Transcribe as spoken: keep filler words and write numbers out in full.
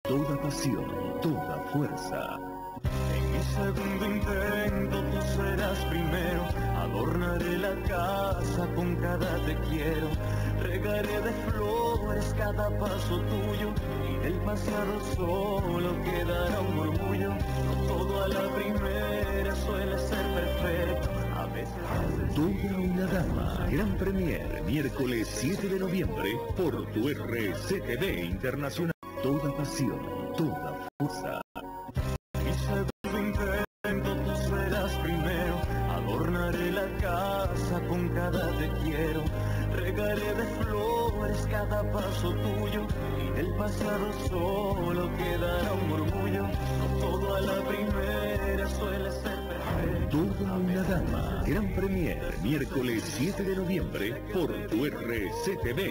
Toda pasión, toda fuerza. En mi segundo intento tú serás primero. Adornaré la casa con cada te quiero. Regaré de flores cada paso tuyo. Y del pasado solo quedará un murmullo. No todo a la primera suele ser perfecto. A veces... Toda una dama. Gran Premier, miércoles siete de noviembre por tu R C T V Internacional. Toda pasión, toda fuerza. Mi segundo intento tú serás primero. Adornaré la casa con cada te quiero. Regaré de flores cada paso tuyo. Y del pasado solo quedará un murmullo. No todo a la primera suele ser perfecto. Toda una dama. Gran Premier, miércoles siete de noviembre por tu R C T V.